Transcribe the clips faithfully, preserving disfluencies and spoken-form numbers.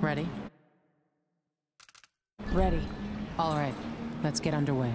Ready? Ready. All right, let's get underway.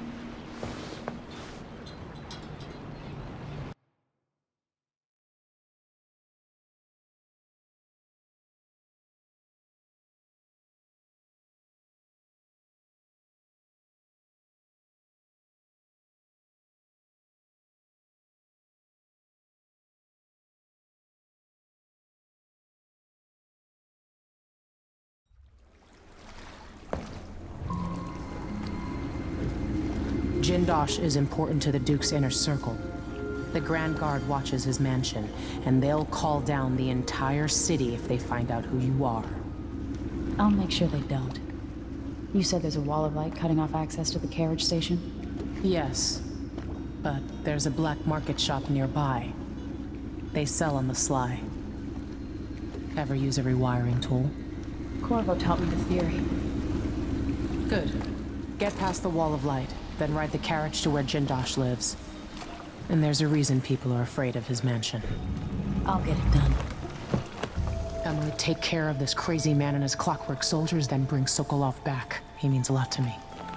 Jindosh is important to the Duke's inner circle. The Grand Guard watches his mansion, and they'll call down the entire city if they find out who you are. I'll make sure they don't. You said there's a wall of light cutting off access to the carriage station? Yes, but there's a black market shop nearby. They sell on the sly. Ever use a rewiring tool? Corvo taught me the theory. Good. Get past the wall of light, then ride the carriage to where Jindosh lives. And there's a reason people are afraid of his mansion. I'll get it done. Emily, take care of this crazy man and his clockwork soldiers, then bring Sokolov back. He means a lot to me.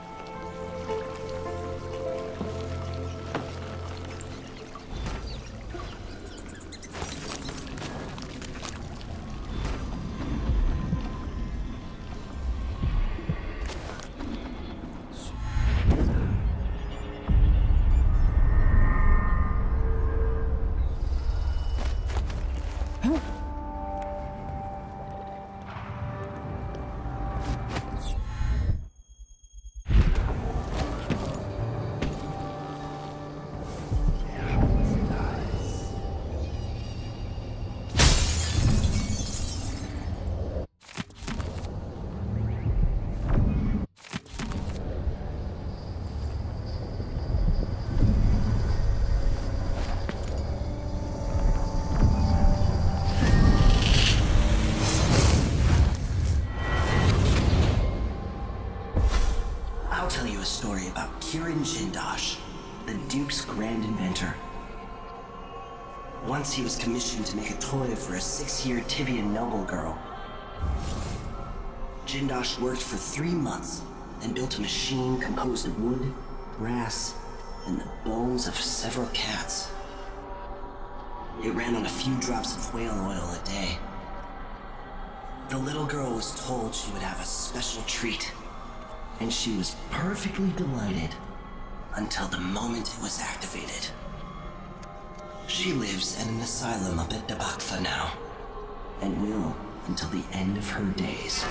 Jindosh, the Duke's grand inventor. Once he was commissioned to make a toy for a six-year Tivian noble girl. Jindosh worked for three months, then built a machine composed of wood, brass, and the bones of several cats. It ran on a few drops of whale oil a day. The little girl was told she would have a special treat, and she was perfectly delighted until the moment it was activated. She lives at an asylum up at Dabakfa now, and will until the end of her days.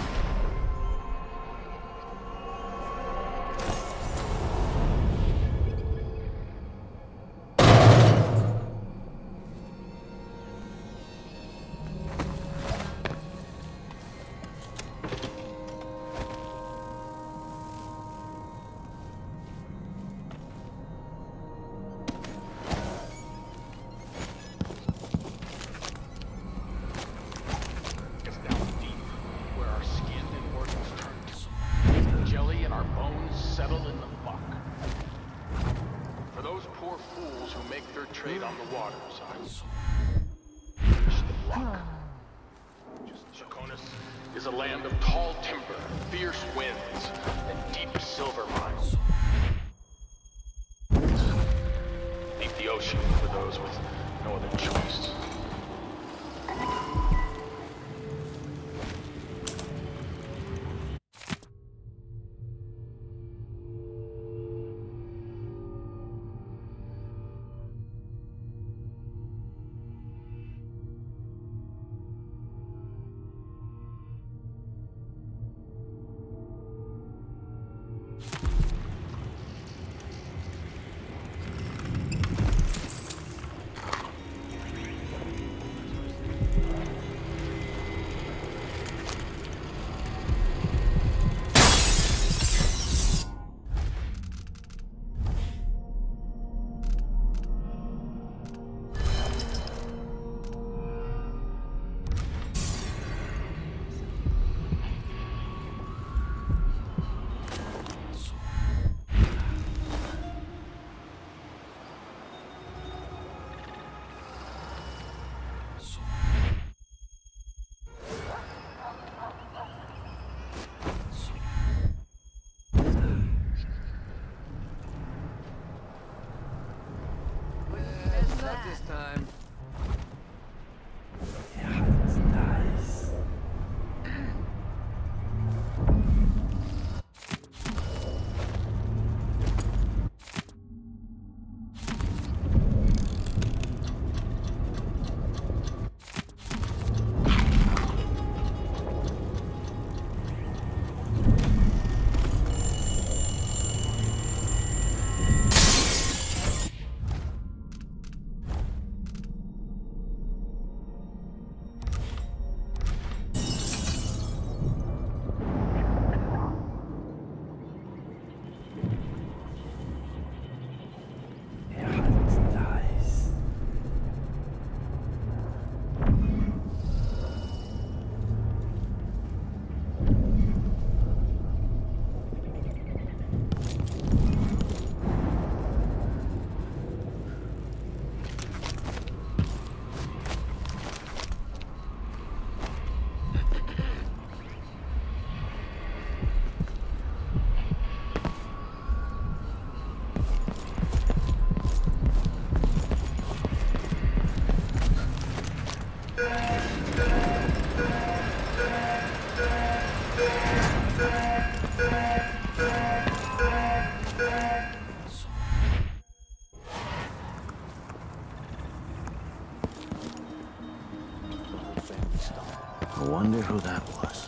I wonder who that was.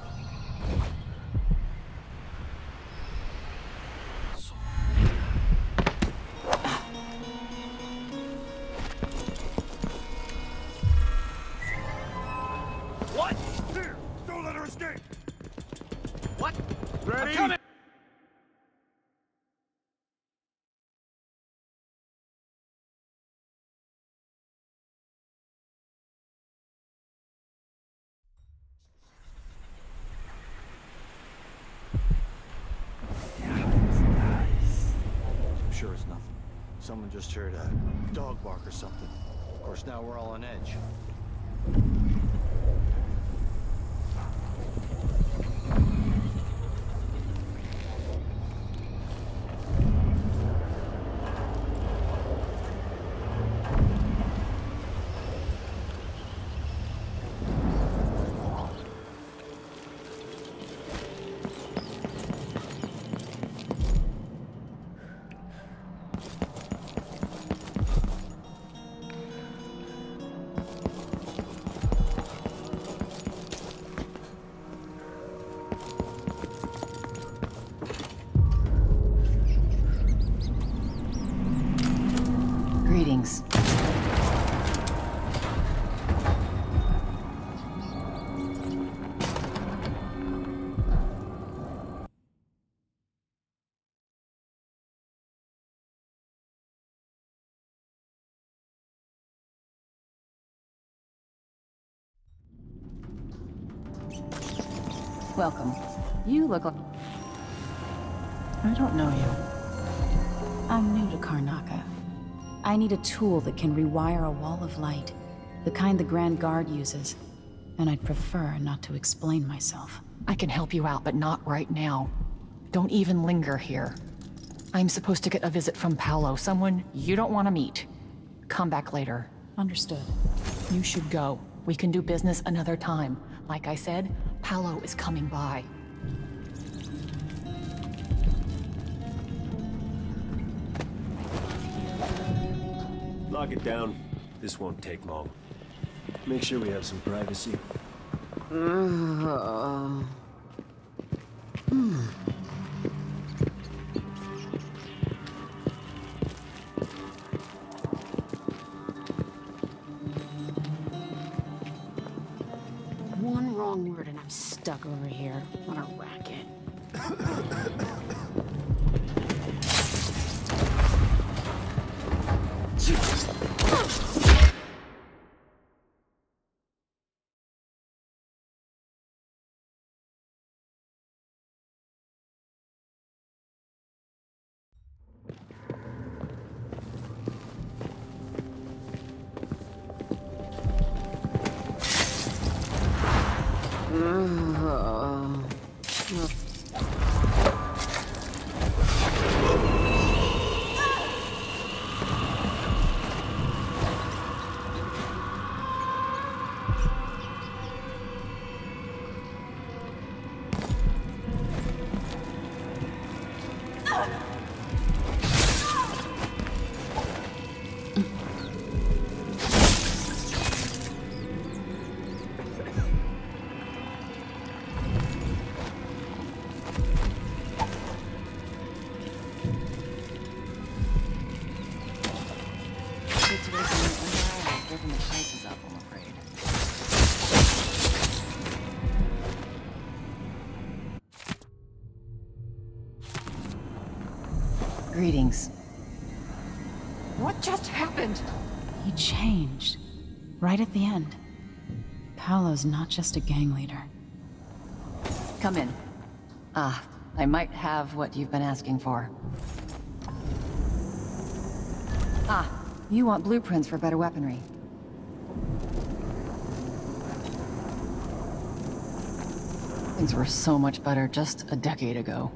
What? Here! Don't let her escape! What? Ready? I'm coming! I'm sure it's nothing. Someone just heard a dog bark or something. Of course, now we're all on edge. Greetings. Welcome. You look like... I don't know you. I'm new to Karnaca. I need a tool that can rewire a wall of light, the kind the Grand Guard uses. And I'd prefer not to explain myself. I can help you out, but not right now. Don't even linger here. I'm supposed to get a visit from Paolo, someone you don't want to meet. Come back later. Understood. You should go. We can do business another time. Like I said, Paolo is coming by. Lock it down. This won't take long. Make sure we have some privacy. Uh, hmm. One wrong word and I'm stuck over here on a racket. Greetings. What just happened? He changed. Right at the end. Paolo's not just a gang leader. Come in. Ah, I might have what you've been asking for. Ah, you want blueprints for better weaponry. Things were so much better just a decade ago.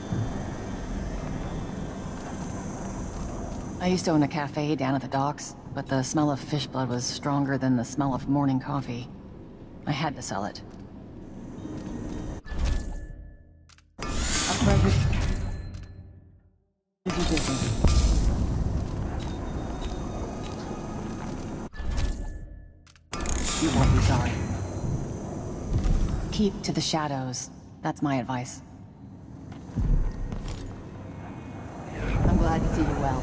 I used to own a cafe down at the docks, but the smell of fish blood was stronger than the smell of morning coffee. I had to sell it. A pleasure to do business. You won't be sorry. Keep to the shadows. That's my advice. I'm glad to see you well.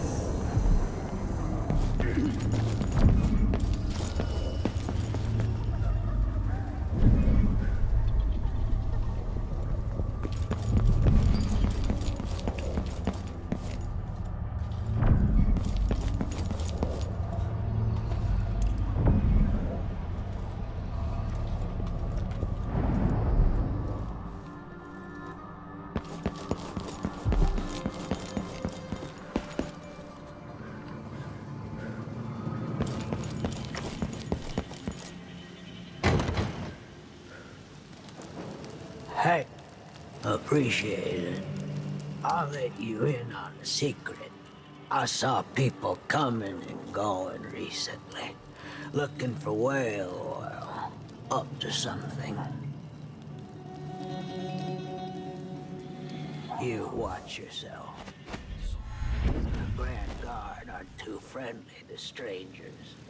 Hey, appreciate it. I'll let you in on the secret. I saw people coming and going recently, looking for whale oil, up to something. You watch yourself. The Grand Guard aren't too friendly to strangers.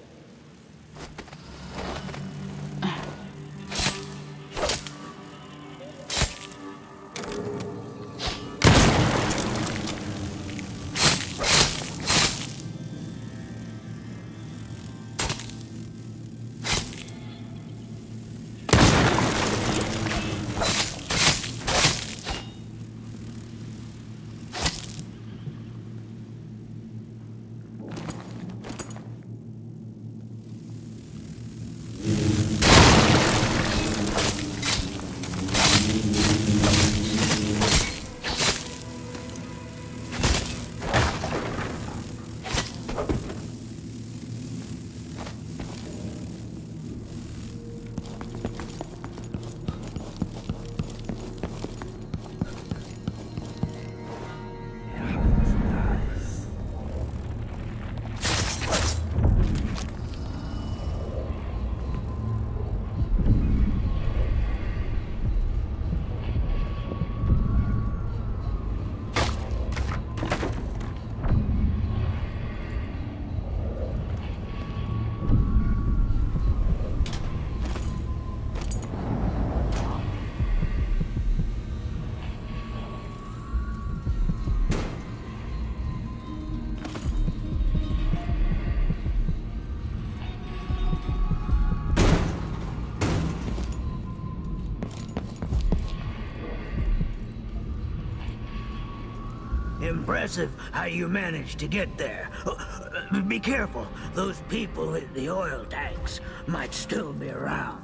Impressive how you managed to get there. Uh, be careful. Those people in the oil tanks might still be around.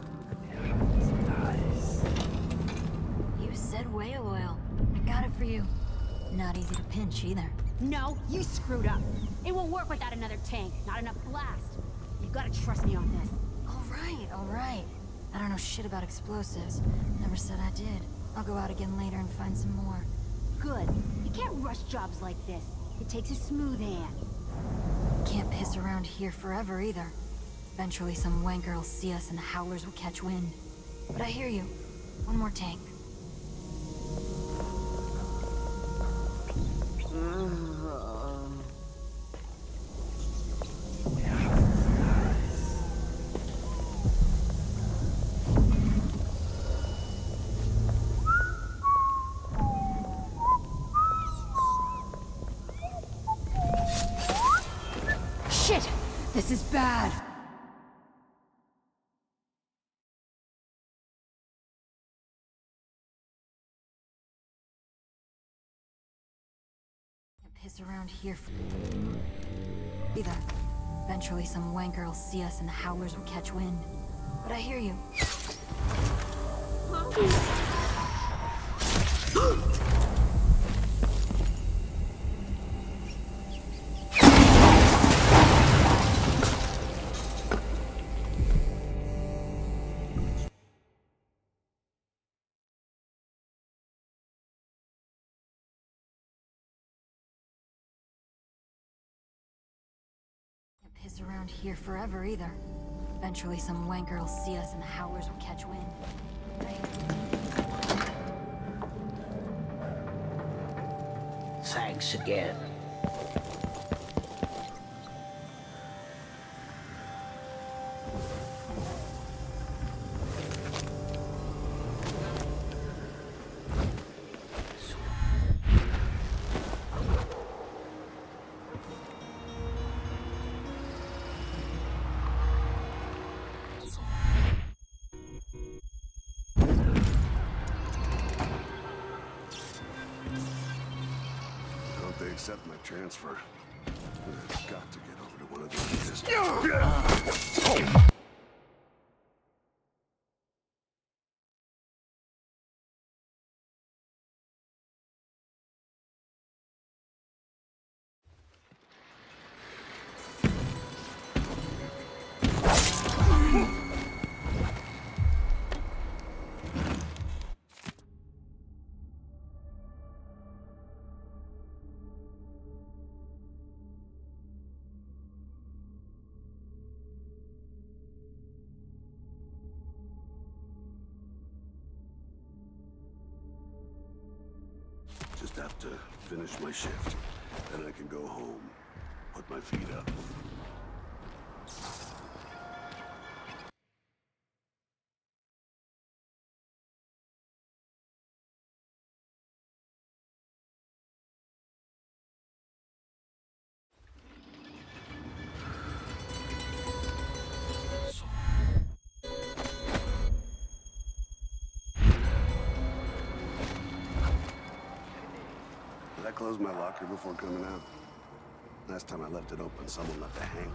Nice. You said whale oil. I got it for you. Not easy to pinch either. No, you screwed up. It won't work without another tank. Not enough blast. You gotta trust me on this. All right, all right. I don't know shit about explosives. Never said I did. I'll go out again later and find some more. Good. You can't rush jobs like this. It takes a smooth hand. Can't piss around here forever either. Eventually some wanker will see us and the howlers will catch wind. But I hear you. One more tank. Shit! This is bad! Can't piss around here for either. Eventually some wanker will see us and the howlers will catch wind. But I hear you. Piss around here forever either. Eventually some wanker will see us and the howlers will catch wind. Right? Thanks again. Accept my transfer. I've got to get over to one of those. Oh. Just have to finish my shift, then I can go home, put my feet up. Did I close my locker before coming out? Last time I left it open, someone left a hang.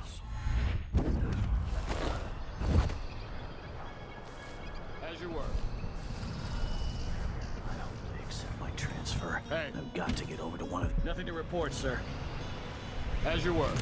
As you were. I don't accept my transfer. Hey. I've got to get over to one of... Nothing to report, sir. As you were.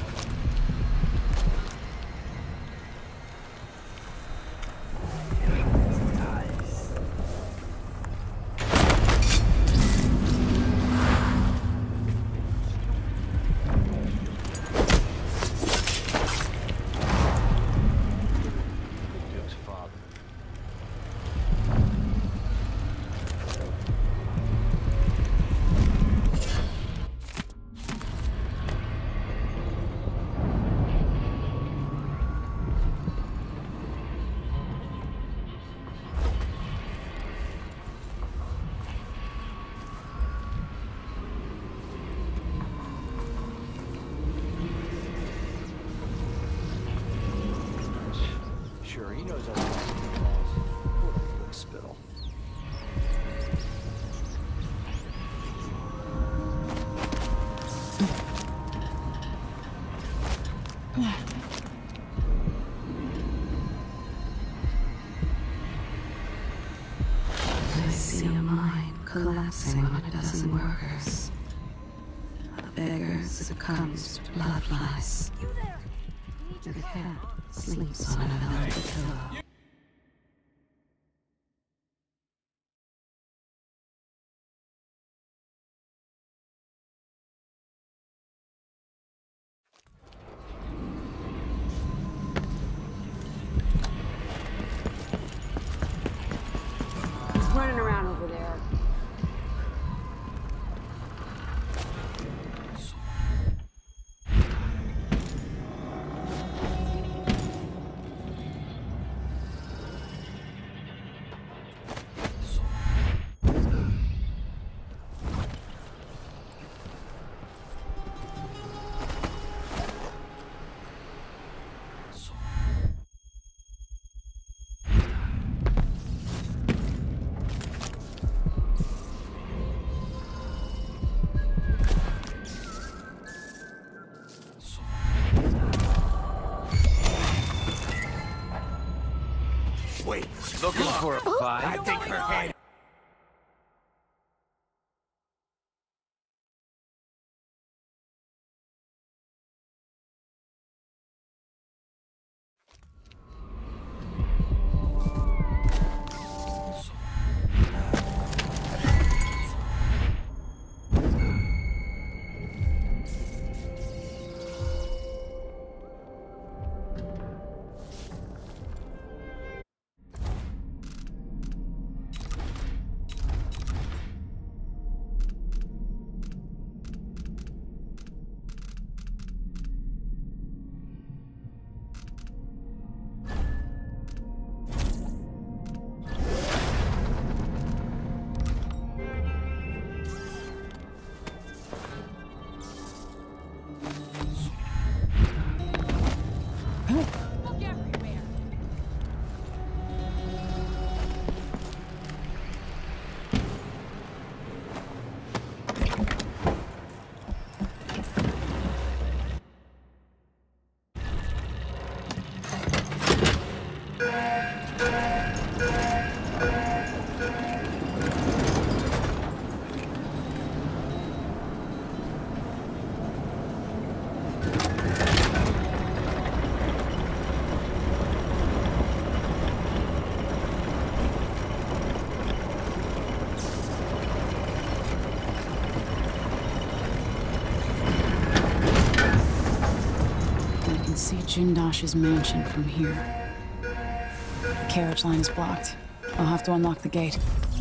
Sure, he knows how to use the balls. What a quick spittle. I see a mine collapsing on a dozen workers. A beggar succumbs to blood flies. You there! The cat sleeps on a velvet pillow. He's running around over there. Wait, looking for a fight? I think her head... Look everywhere. See Jindosh's mansion from here. The carriage line is blocked. I'll have to unlock the gate.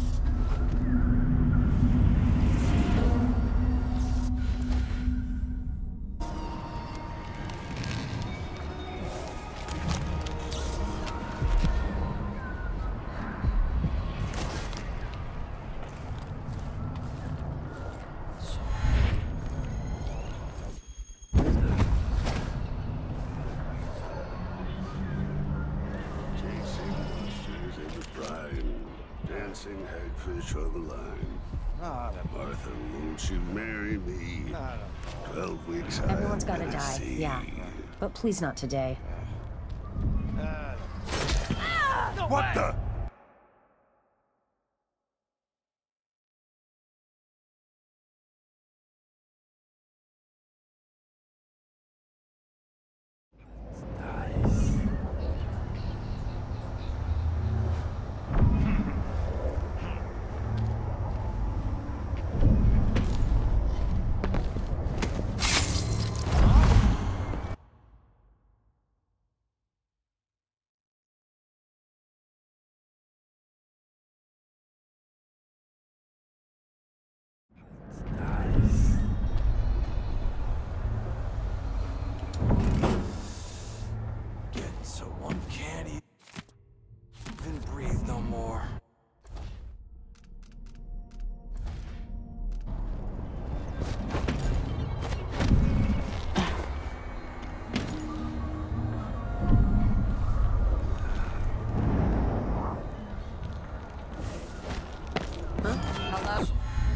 Dancing hagfish on the line. Ah, Martha, won't you marry me? No, Twelve weeks out. Everyone's gotta die, yeah. But please not today. Uh, no what way! the? So one can't even breathe no more. Huh? Hello?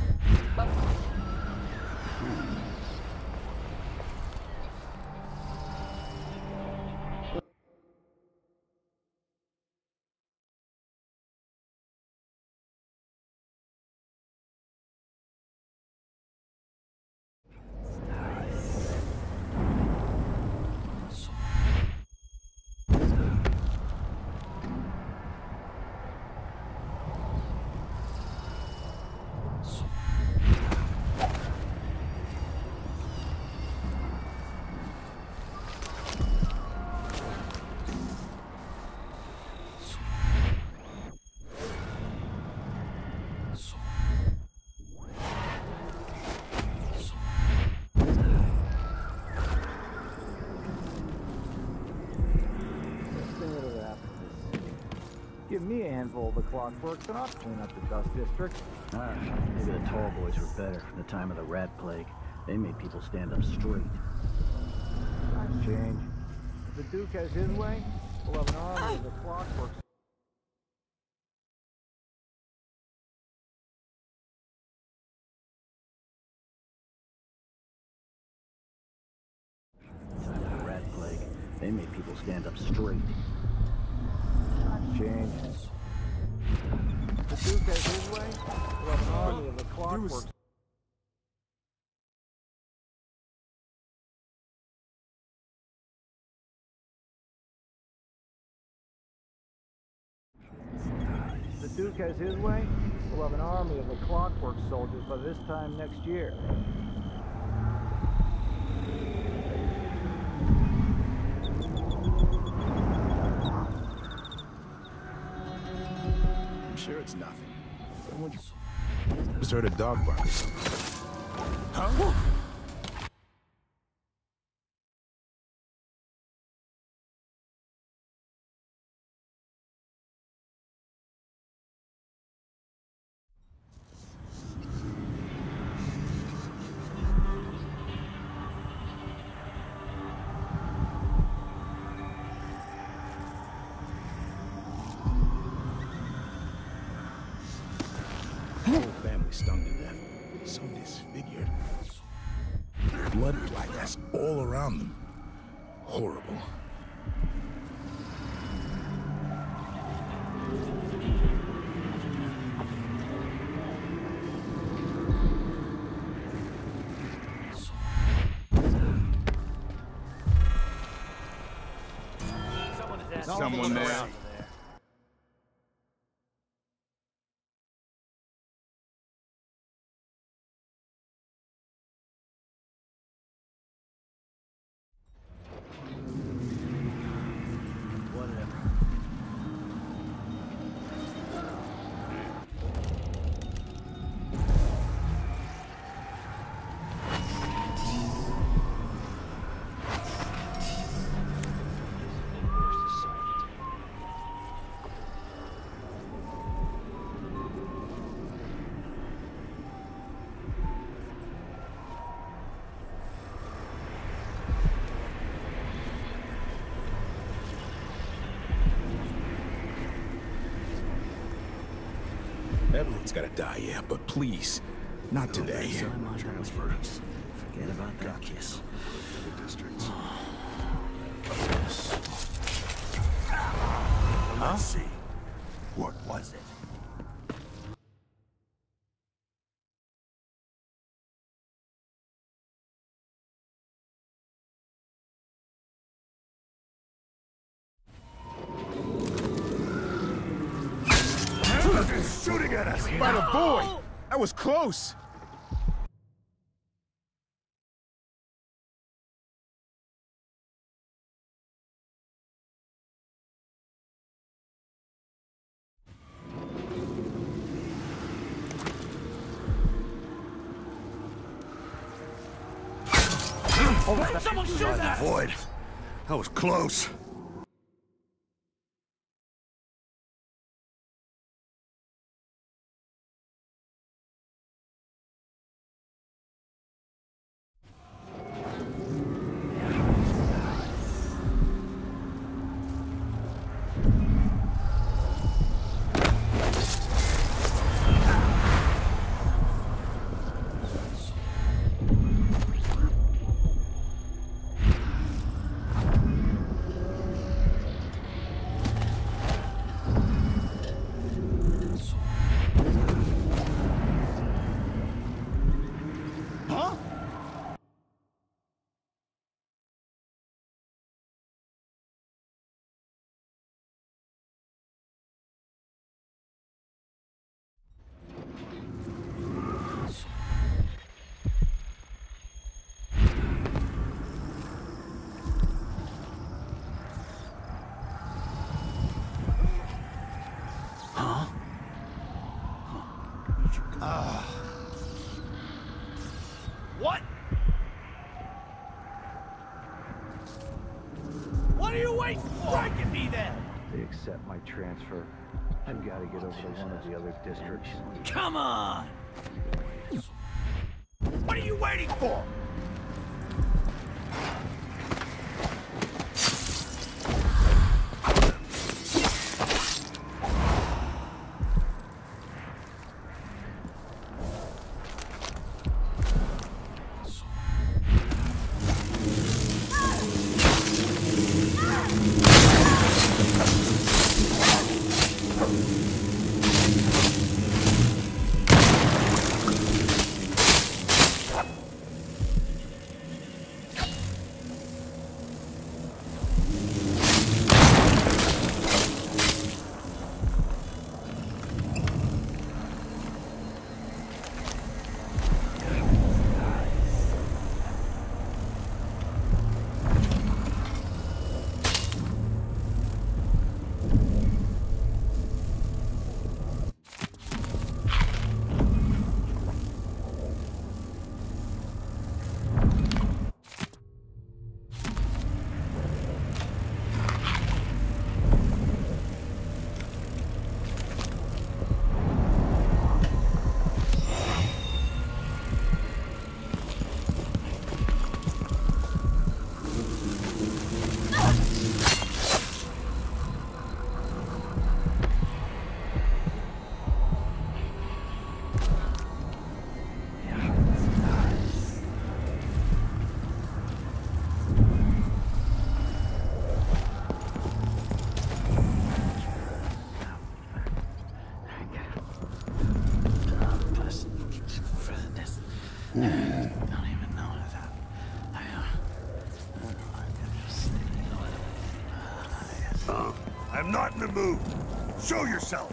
Give me a handful of the Clockworks and I'll clean up the dust district. Ah, maybe the tall boys were better from the time of the rat plague. They made people stand up straight. Times change. If the Duke has his way, we'll have an army of the Clockworks. Time of the rat plague. They made people stand up straight. Times change. If the Duke has his way, we'll have an army of the Clockworks. If the Duke has his way, we'll have an army of the Clockwork soldiers by this time next year. I'm sure it's nothing. Someone just heard a dog bark or something. Huh? probably stung to death. So disfigured. Blood splatters all around them. Horrible. Someone there. Everyone's gotta die, yeah, but please, not today. Transfer. Forget about that kiss. The districts. Let's see. What was it? Shooting at us by the boy. That was close. Oh, someone shoot that! Void. That was close. Uh. What? What are you waiting for? Strike at me then! They accept my transfer. I've got to get over to one of the other districts. Come on! What are you waiting for? Uh, I'm not in the mood. Show yourself!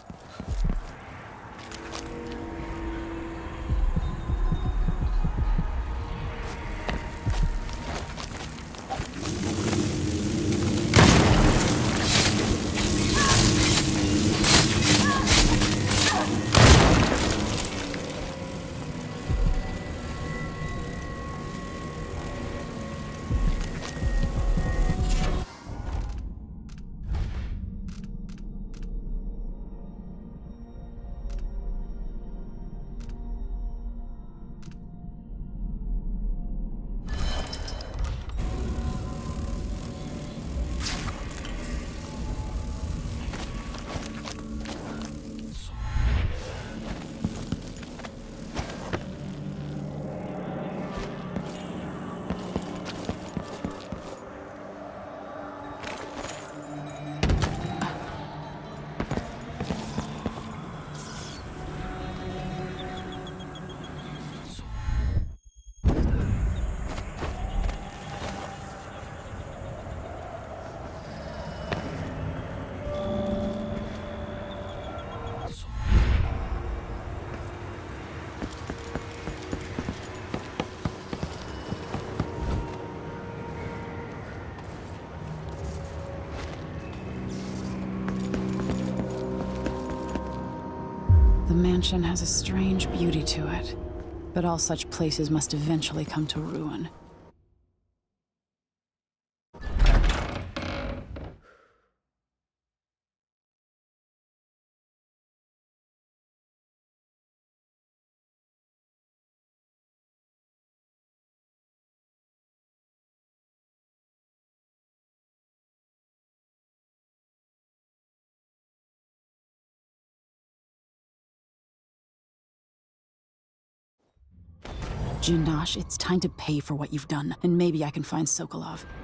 The mansion has a strange beauty to it, but all such places must eventually come to ruin. Jinosh, it's time to pay for what you've done, and maybe I can find Sokolov.